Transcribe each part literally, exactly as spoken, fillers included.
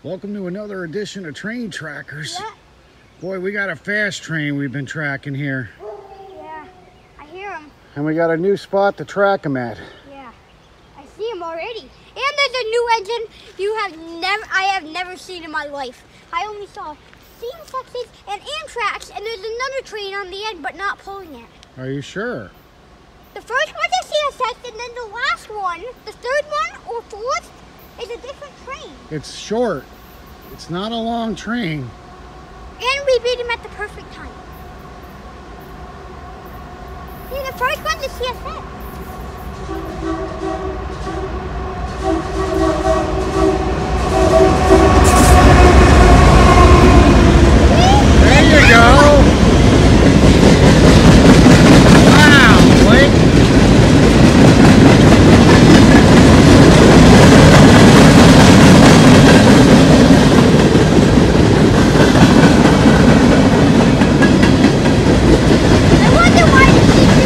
Welcome to another edition of Train Trackers. Yeah. Boy, we got a fast train we've been tracking here. Yeah, I hear him. And we got a new spot to track them at. Yeah, I see him already. And there's a new engine you have never, I have never seen in my life. I only saw steam sexes and Amtrak's, and there's another train on the end, but not pulling it. Are you sure? The first one's a C S X, and then the last one, the third one or fourth, is a different train. It's short. It's not a long train. And we beat him at the perfect time. See, the first one's a C S X. There you go. Wow, Blake. I wonder why the C three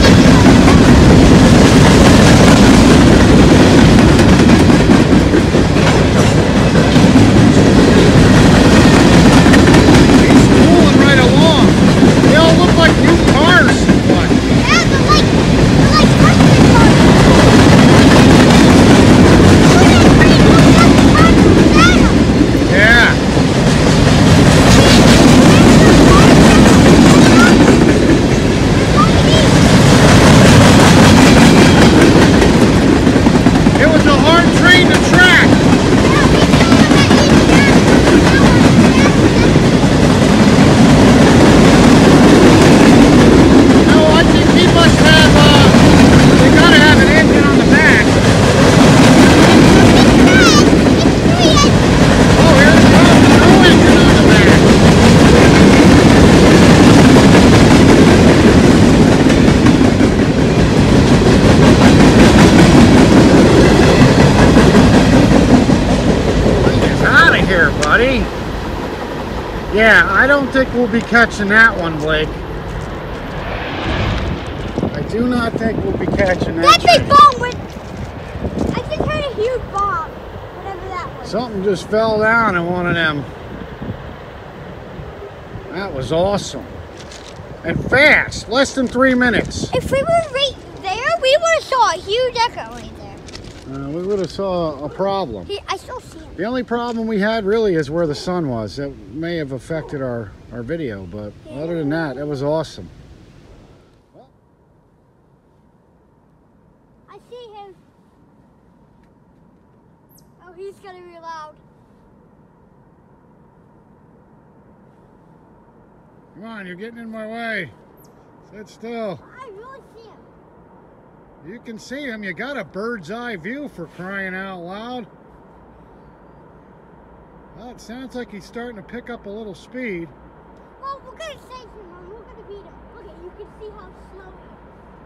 He's pulling right along. They all look like new cars. What? Yeah, they're like, they're like country cars. Look at the train, look at the cars beside them. Yeah. It was a hard train to track. No, I think he must have, uh, they gotta have an engine on the back. Oh, here it comes, no engine on the back. Get out of here, buddy. Yeah, I don't think we'll be catching that one, Blake. I do not think we'll be catching that. That big train. bomb went. I just heard a huge bomb. Whatever that was. Something just fell down in one of them. That was awesome. And fast, less than three minutes. If we were right there, we would have saw a huge echo right there. Uh, we would have saw a problem. He, I still see him. The only problem we had really is where the sun was. That may have affected our, our video, but other than that, it was awesome. I see him. Oh, he's gonna be loud. Come on, you're getting in my way. Sit still. I really see him. You can see him. You got a bird's eye view, for crying out loud. Well, it sounds like he's starting to pick up a little speed. Well, we're gonna save him, Mom. We're gonna beat him. Look at, you can see how slow he is.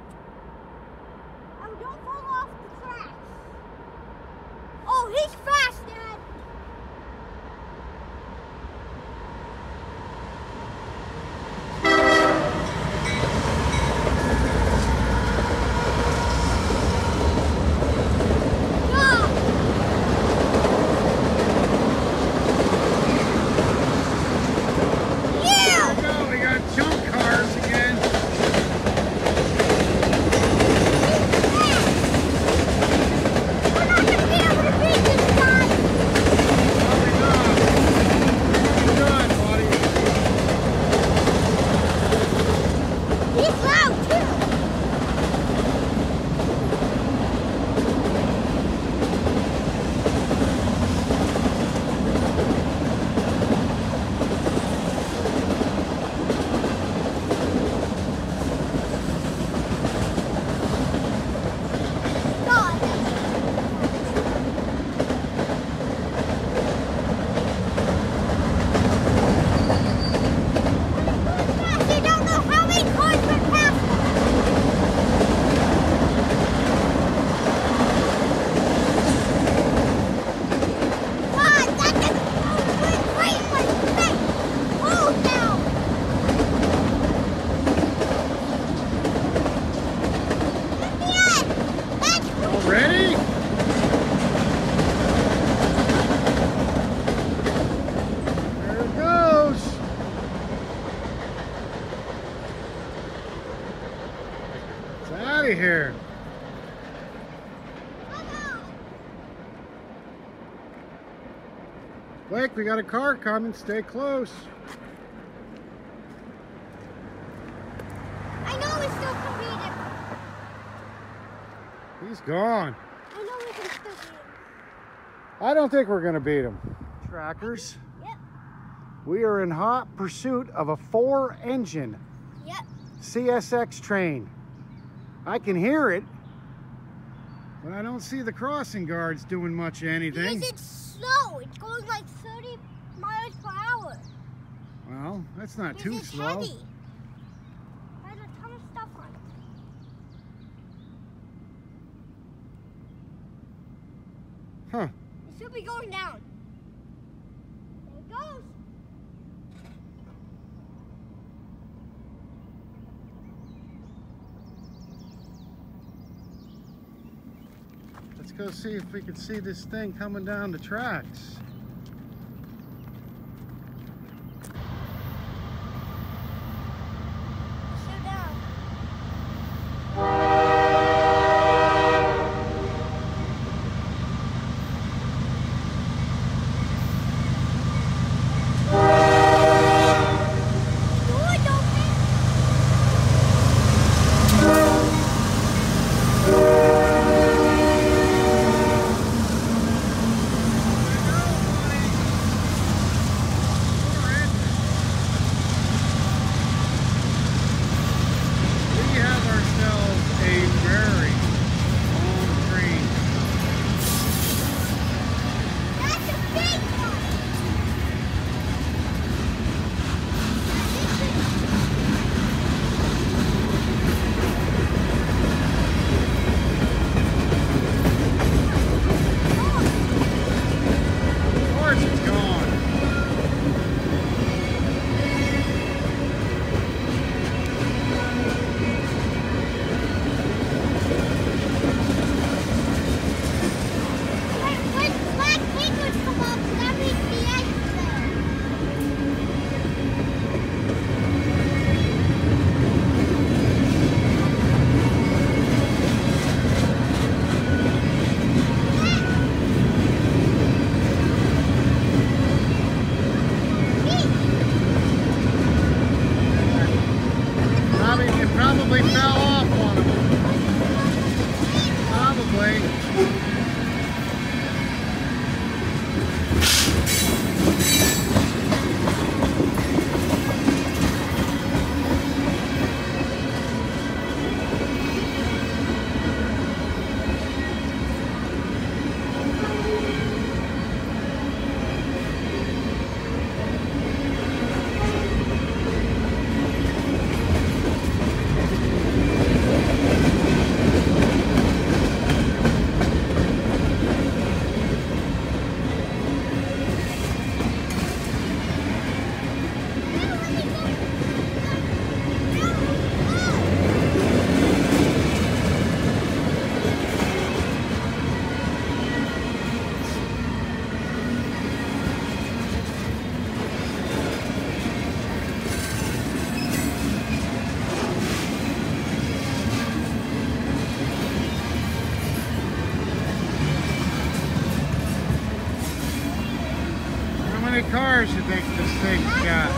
Oh, don't fall off the tracks. Oh, he's fast, Dad. There we go. We got junk cars again. We're not gonna be able to beat this guy. see here. Blake, we got a car coming. Stay close. I know we still can beat him. He's gone. I know we can still beat him. I don't think we're going to beat him. Trackers. Yep. We are in hot pursuit of a four-engine Yep. C S X train. I can hear it, but I don't see the crossing guards doing much of anything. Because it's slow. It's going like thirty miles per hour. Well, that's not Because too it's slow. heavy. There's a ton of stuff on it. Huh. It should be going down. There it goes. Let's go see if we can see this thing coming down the tracks. Slow down. Good, open. We have ourselves a very long train. That's a big one. Of course it's gone. When, when black papers come up, that means the end there. Probably, it probably fell off on him. Probably. How many cars you think this thing's got?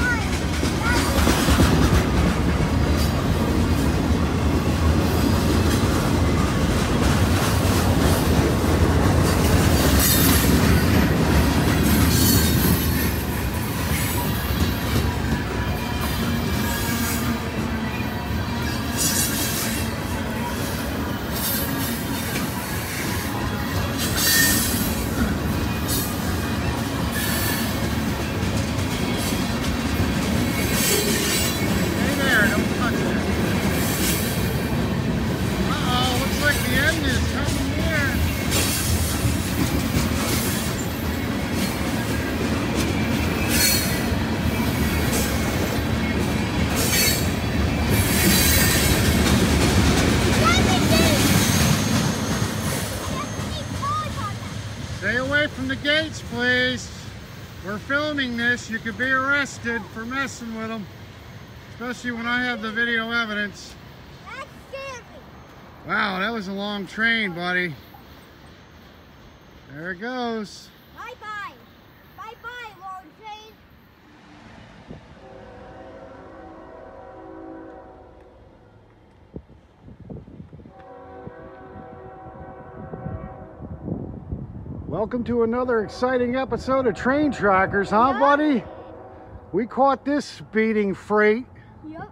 Hey there, don't touch it. Uh-oh, looks like the end is coming near. Stay away from the gates, please. We're filming this. You could be arrested for messing with them. Especially when I have the video evidence. That's Sammy. Wow, that was a long train, buddy. There it goes. Bye-bye. Bye-bye, long train. Welcome to another exciting episode of Train Trackers, huh, Yeah. buddy? We caught this speeding freight. Yep.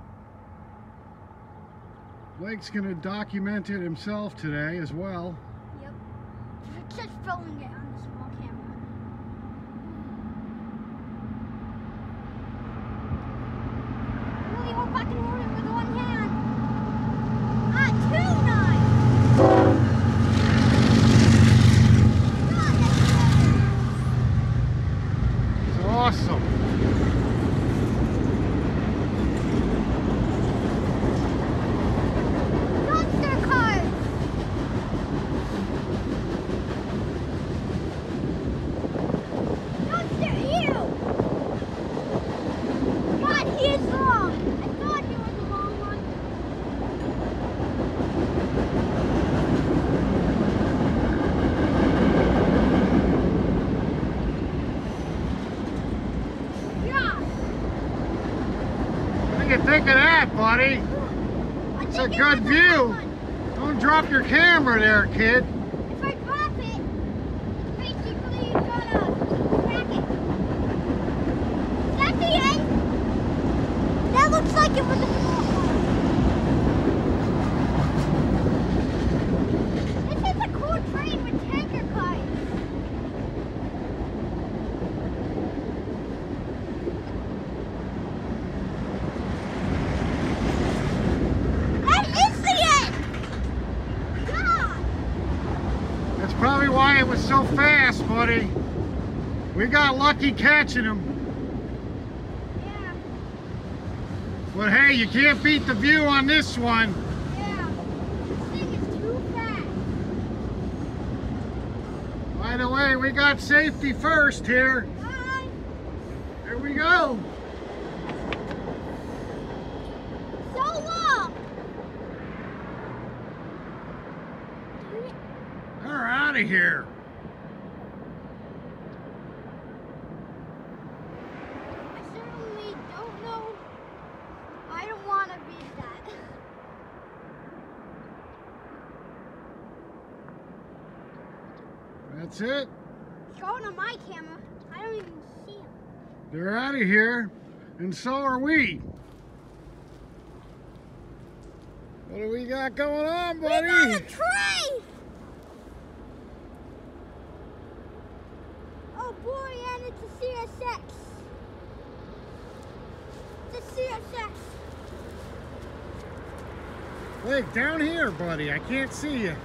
Blake's gonna document it himself today as well. Yep. It's just filming it on the small camera. Really hope I can hold it with one hand. Ah, two knives! God, that's It's awesome. Monster cars! Monster, ew! God, he is long! I thought he was a long one. Yeah! What do you think of that, buddy? I It's a think it good was view. long one. Don't drop your camera there, kid. If I drop it, it's basically gonna crack it. Is that the end? That looks like it was a small one. This is a cool train with tanker cars. That is the end! God! That's probably why it was so fast, buddy. We got lucky catching him. Yeah, But hey, you can't beat the view on this one. yeah. This thing is too fast. By the way, we got safety first here. Bye! Here we go. So long! We're out of here. I certainly don't know. I don't want to be that. That's it. Going on my camera, I don't even see him. They're out of here. And so are we. What do we got going on, buddy? We got a train! Oh boy, and it's a C S X. It's a C S X. Blake, down here, buddy. I can't see you.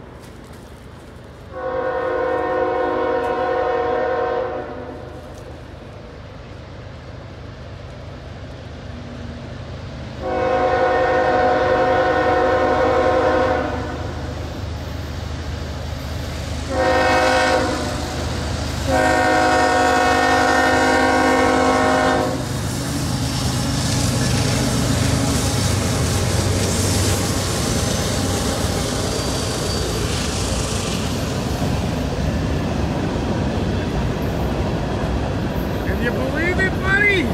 Can you believe it, buddy?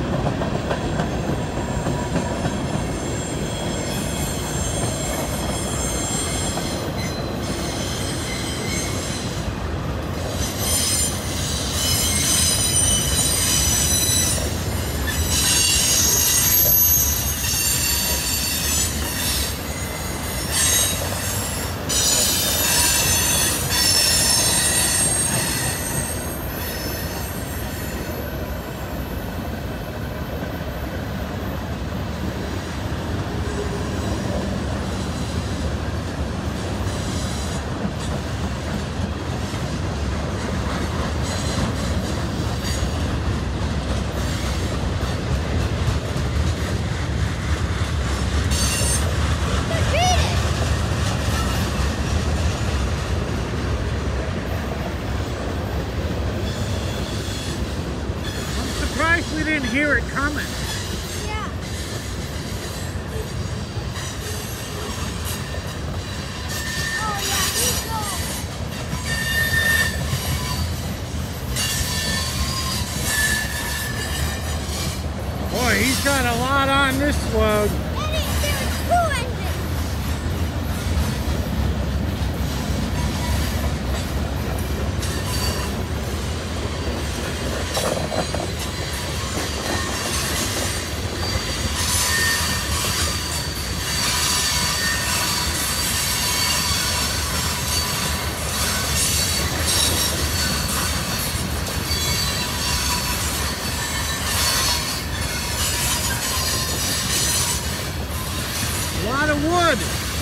didn't hear it coming. Yeah. he's got a lot on this load. And it, there's two engines. A lot of wood.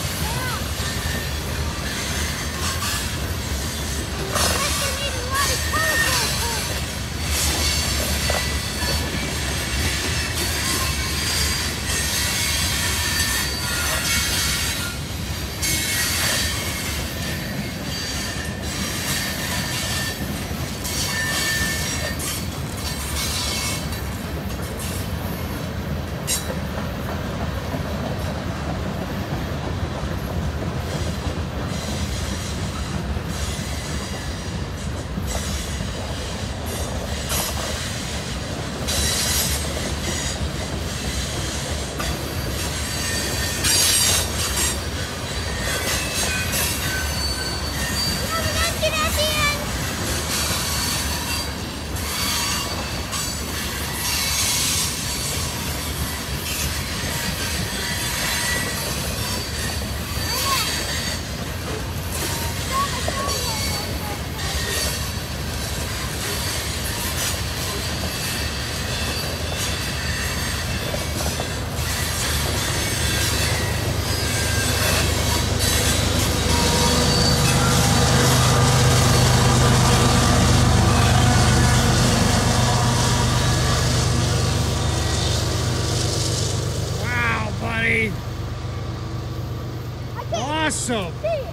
Awesome.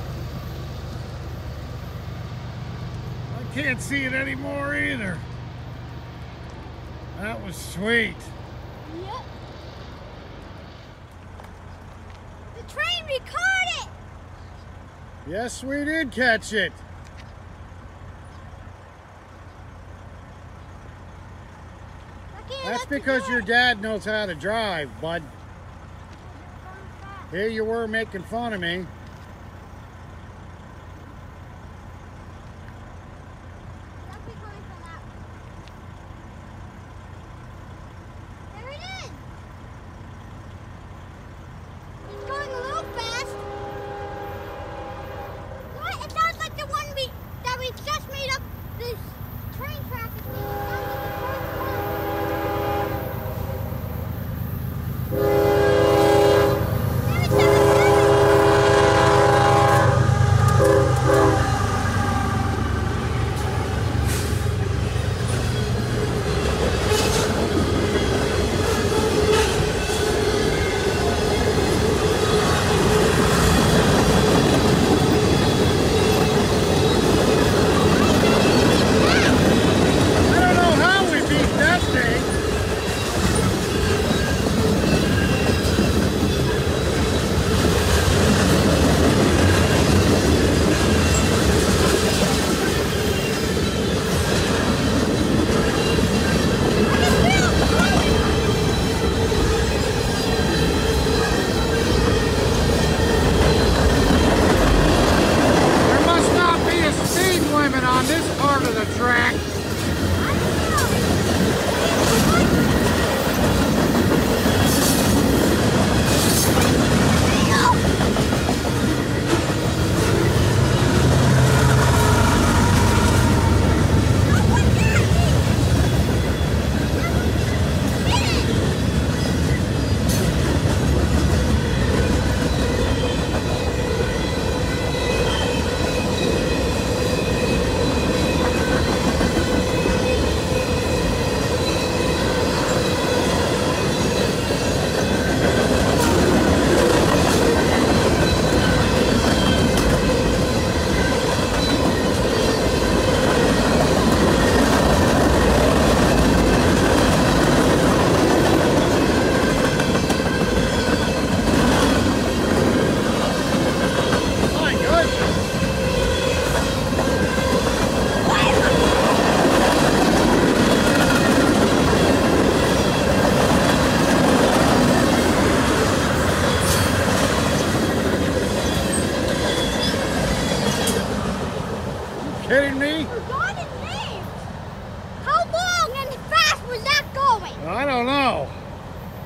I can't see it anymore either. That was sweet. Yep. The train, we caught it. Yes, we did catch it. Okay, That's because your dad knows how to drive, bud. Here you were making fun of me.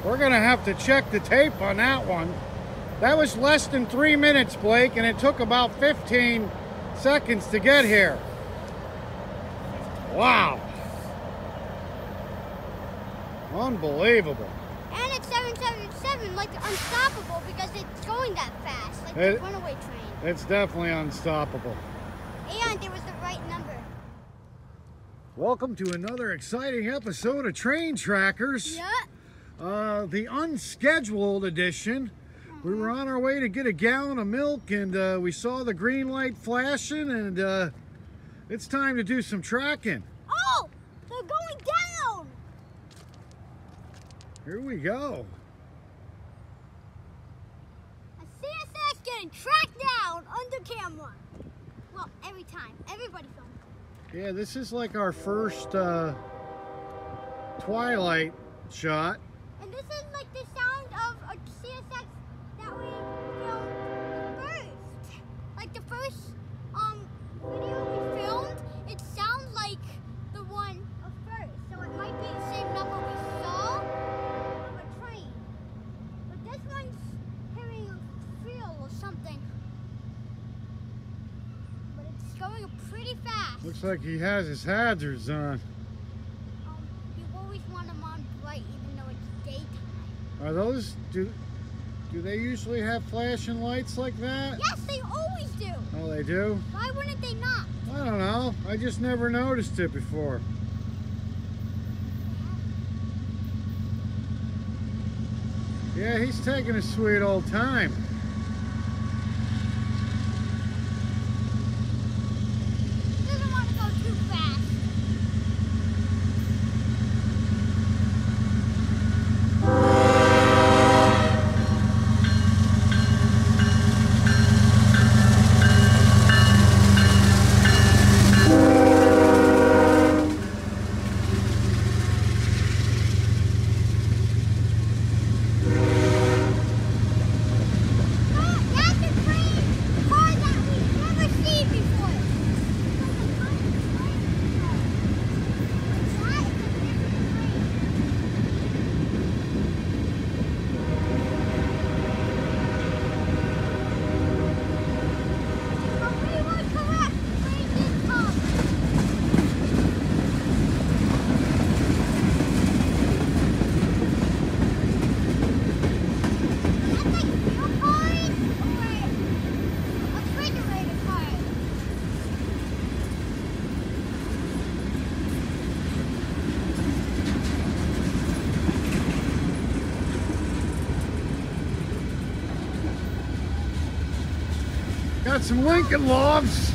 We're gonna have to check the tape on that one. That was less than three minutes, Blake, and it took about fifteen seconds to get here. Wow. Unbelievable. And it's seven seven seven, like unstoppable, because it's going that fast, like It- the runaway train. It's definitely unstoppable. And it was the right number. Welcome to another exciting episode of Train Trackers. Yeah. Uh, the unscheduled edition. We were on our way to get a gallon of milk, and uh, we saw the green light flashing, and uh, it's time to do some tracking. Oh, they're going down. Here we go. A C S X getting tracked down under camera. Well, every time, everybody films. Yeah, this is like our first uh, twilight shot. And this is like the sound of a C S X that we filmed first. Like the first um video we filmed, it sounds like the one of first. So it might be the same number we saw of a train. But this one's hearing a feel or something. But it's going pretty fast. Looks like he has his hazards on. Um, you always want them on bright even though it's daytime. Are those, do, do they usually have flashing lights like that? Yes, they always do. Oh, they do? Why wouldn't they not? I don't know. I just never noticed it before. Yeah, he's taking a sweet old time. Doesn't want to go too fast. Oh, that's a train car that we've never seen before. It's like a tiny train car. What's that? It's a different train. But we were correct. The train did come. That's like fuel cars or refrigerator cars. Got some Lincoln logs.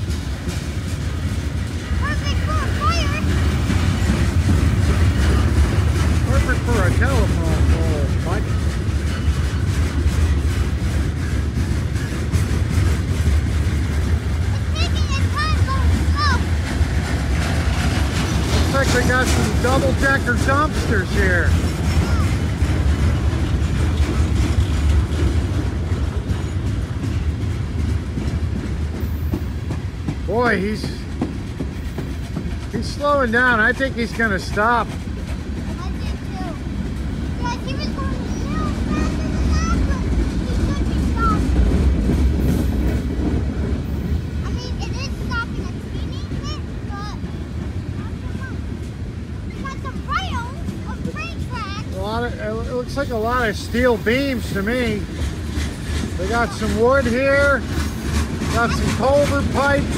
Perfect for a fire. Perfect for a telephone pole, Mike. It's taking its time going slow. Looks like they got some double-decker dumpsters here. Boy, he's he's slowing down. I think he's gonna stop. I did too. Yes, he was going a little faster than that, but he should be stopping. I mean, it is stopping a teeny bit, but not so much. We got some rails of train tracks. A lot of, it looks like a lot of steel beams to me. They got some wood here. Got some culvert pipes.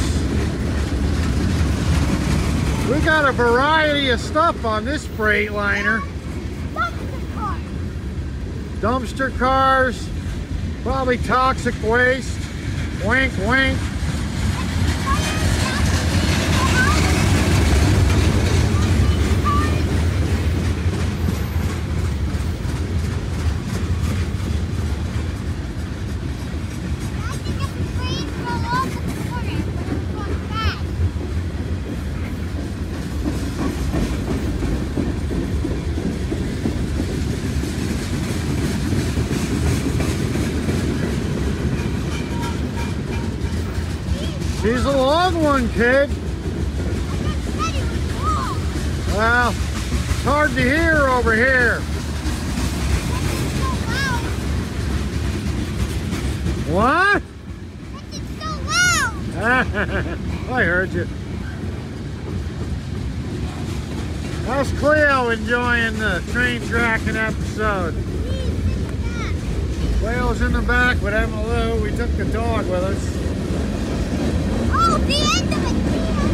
We got a variety of stuff on this freight liner. Dumpster cars. Dumpster cars, probably toxic waste. Wink, wink. She's a long one, kid. Well, it's hard to hear over here. What? It's so loud. I heard you. How's Cleo enjoying the train tracking episode? Cleo's in the back with Emma Lou. We took the dog with us. Oh, the end of it.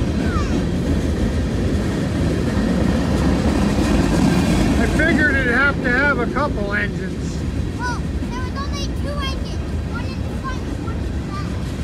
I figured it'd have to have a couple engines. Well, there was only two engines. One in the front and one in the back.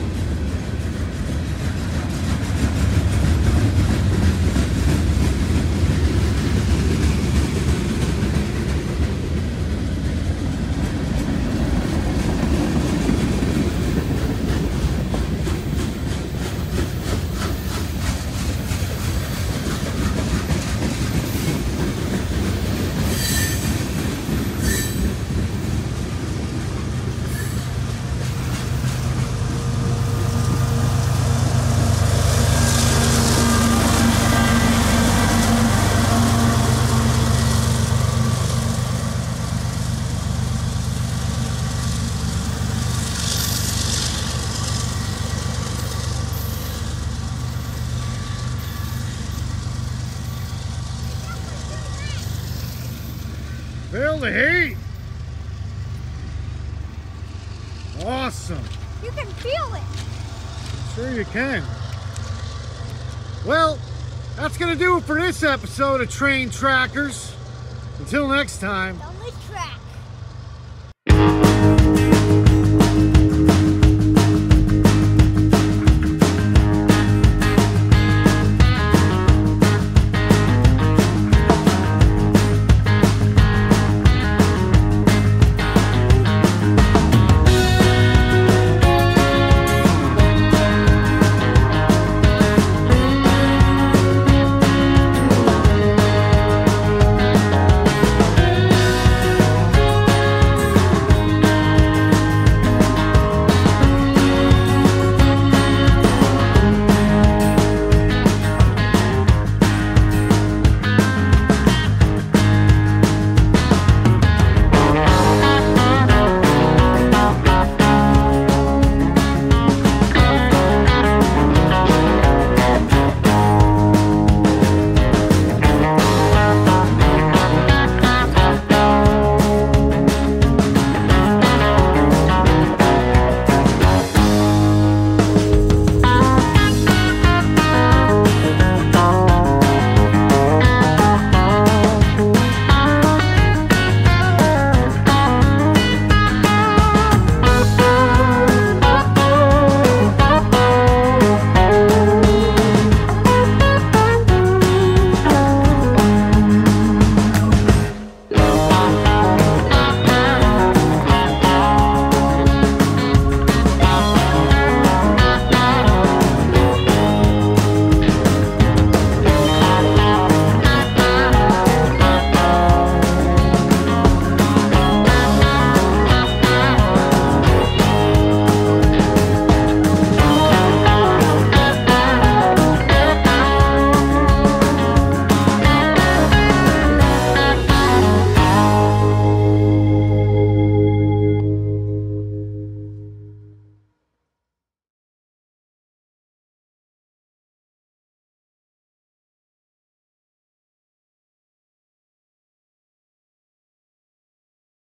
Feel the heat. Awesome. You can feel it. Sure you can. Well, that's going to do it for this episode of Train Trackers. Until next time. Don't